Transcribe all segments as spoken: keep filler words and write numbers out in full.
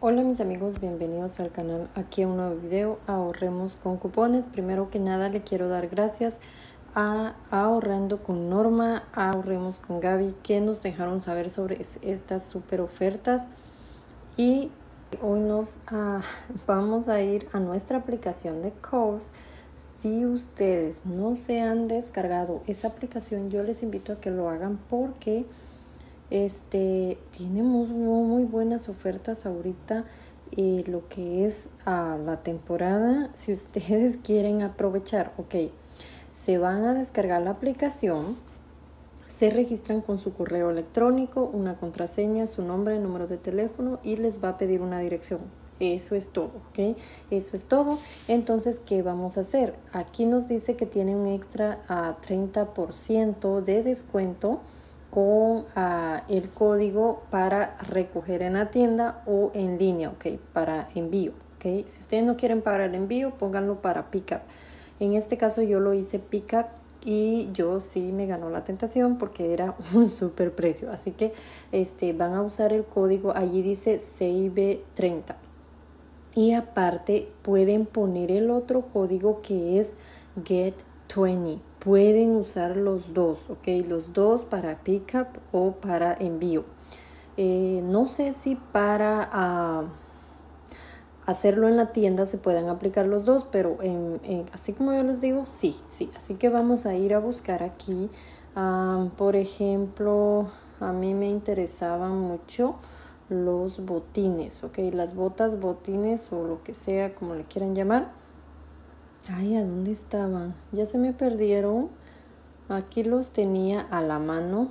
Hola mis amigos, bienvenidos al canal. Aquí un nuevo video, ahorremos con cupones. Primero que nada le quiero dar gracias a Ahorrando con Norma, a Ahorremos con Gaby, que nos dejaron saber sobre estas super ofertas. Y hoy nos ah, vamos a ir a nuestra aplicación de Kohl's. Si ustedes no se han descargado esa aplicación, yo les invito a que lo hagan porque Este, tenemos muy, muy buenas ofertas ahorita, eh, lo que es uh, la temporada. Si ustedes quieren aprovechar, ok, se van a descargar la aplicación, se registran con su correo electrónico, una contraseña, su nombre, número de teléfono y les va a pedir una dirección. Eso es todo, ¿ok? Eso es todo. Entonces, ¿qué vamos a hacer? Aquí nos dice que tiene un extra a treinta por ciento de descuento con uh, el código para recoger en la tienda o en línea, ok, para envío, ok. Si ustedes no quieren pagar el envío, pónganlo para pickup. En este caso yo lo hice pickup y yo sí me ganó la tentación porque era un super precio. Así que este, van a usar el código, allí dice save treinta. Y aparte pueden poner el otro código que es get veinte. Pueden usar los dos, ok, los dos para pickup o para envío. Eh, no sé si para uh, hacerlo en la tienda se pueden aplicar los dos, pero en, en, así como yo les digo, sí, sí. Así que vamos a ir a buscar aquí. Um, por ejemplo, a mí me interesaban mucho los botines, ok, las botas, botines o lo que sea, como le quieran llamar. Ay, ¿a dónde estaban? Ya se me perdieron. Aquí los tenía a la mano.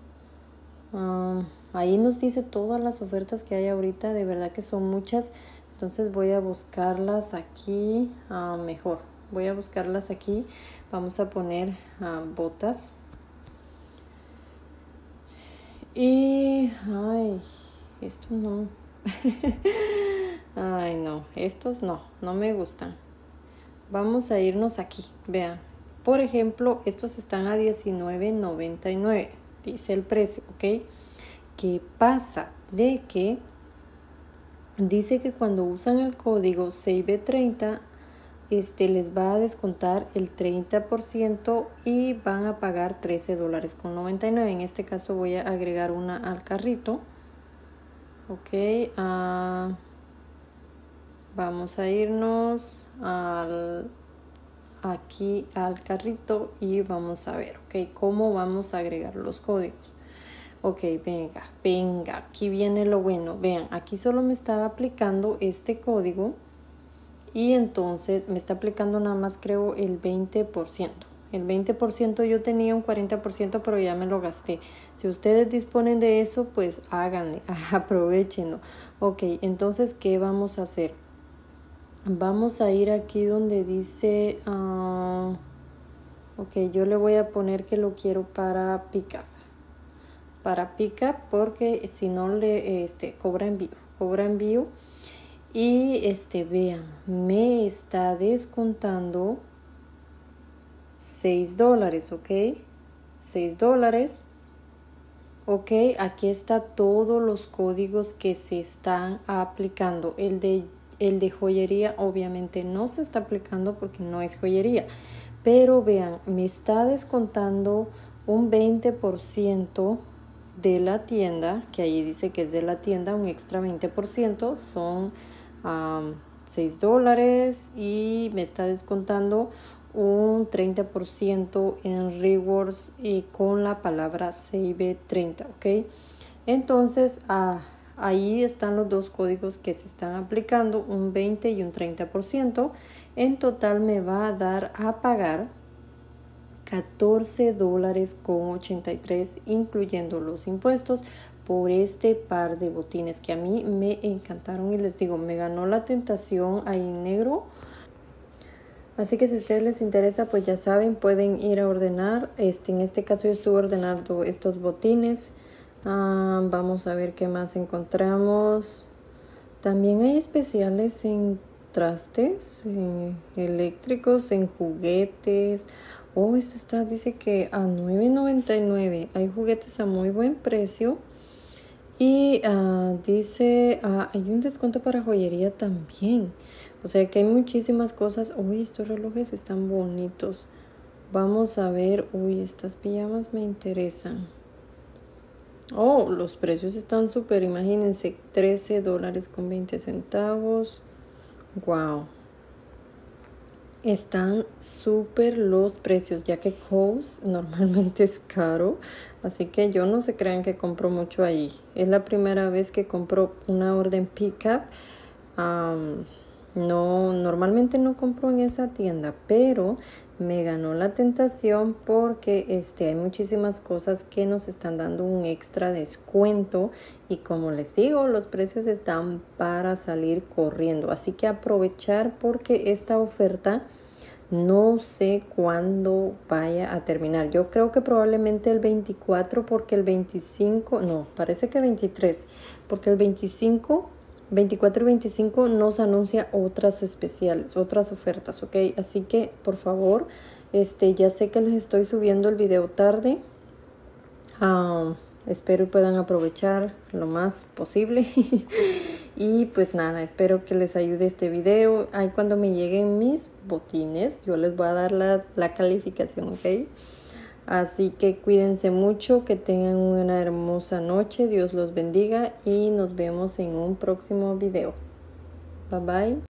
Um, ahí nos dice todas las ofertas que hay ahorita. De verdad que son muchas. Entonces voy a buscarlas aquí uh, mejor. Voy a buscarlas aquí. Vamos a poner uh, botas. Y... Ay, esto no. Ay, no. Estos no. No me gustan. Vamos a irnos aquí, vean. Por ejemplo, estos están a diecinueve noventa y nueve, dice el precio, ¿ok? ¿Qué pasa? De que dice que cuando usan el código save treinta, este, les va a descontar el treinta por ciento y van a pagar trece dólares con noventa y nueve. En este caso voy a agregar una al carrito. Ok, uh, vamos a irnos al... aquí al carrito y vamos a ver, ok, cómo vamos a agregar los códigos. Ok, venga, venga, aquí viene lo bueno. Vean, aquí solo me está aplicando este código y entonces me está aplicando nada más, creo, el veinte por ciento. El veinte por ciento, yo tenía un cuarenta por ciento, pero ya me lo gasté. Si ustedes disponen de eso, pues háganle, aprovechenlo. Ok, entonces, ¿qué vamos a hacer? Vamos a ir aquí donde dice, uh, ok, yo le voy a poner que lo quiero para pickup. Para pickup porque si no le este, cobra envío, cobra envío. Y este, vean, me está descontando seis dólares, ok. seis dólares. Ok, aquí está todos los códigos que se están aplicando. El de El de joyería obviamente no se está aplicando porque no es joyería. Pero vean, me está descontando un veinte por ciento de la tienda, que ahí dice que es de la tienda, un extra veinte por ciento, son um, seis dólares y me está descontando un treinta por ciento en rewards y con la palabra save treinta, ok. Entonces, ah, ahí están los dos códigos que se están aplicando, un veinte y un treinta por ciento. En total me va a dar a pagar catorce dólares con ochenta y tres, incluyendo los impuestos, por este par de botines que a mí me encantaron y les digo, me ganó la tentación ahí en negro. Así que si a ustedes les interesa, pues ya saben, pueden ir a ordenar. Este, en este caso yo estuve ordenando estos botines. Ah, vamos a ver qué más encontramos. También hay especiales en trastes, en eléctricos, en juguetes. Oh, este está, dice que a nueve noventa y nueve. Hay juguetes a muy buen precio. Y ah, dice, ah, hay un descuento para joyería también. O sea que hay muchísimas cosas. Uy, estos relojes están bonitos. Vamos a ver. Uy, estas pijamas me interesan. Oh, los precios están súper. Imagínense, trece dólares con veinte centavos. Wow. Están súper los precios, ya que Kohl's normalmente es caro, así que yo no se crean que compro mucho ahí. Es la primera vez que compro una orden pickup. Um, no, normalmente no compro en esa tienda, pero me ganó la tentación porque este, hay muchísimas cosas que nos están dando un extra descuento y como les digo, los precios están para salir corriendo. Así que aprovechar porque esta oferta no sé cuándo vaya a terminar. Yo creo que probablemente el veinticuatro porque el veinticinco, no, parece que veintitrés, porque el veinticinco, veinticuatro y veinticinco nos anuncia otras especiales, otras ofertas, ¿ok? Así que, por favor, este, ya sé que les estoy subiendo el video tarde. Um, espero puedan aprovechar lo más posible. Y pues nada, espero que les ayude este video. Ahí cuando me lleguen mis botines, yo les voy a dar las, la calificación, ¿ok? Así que cuídense mucho, que tengan una hermosa noche. Dios los bendiga y nos vemos en un próximo video. Bye bye.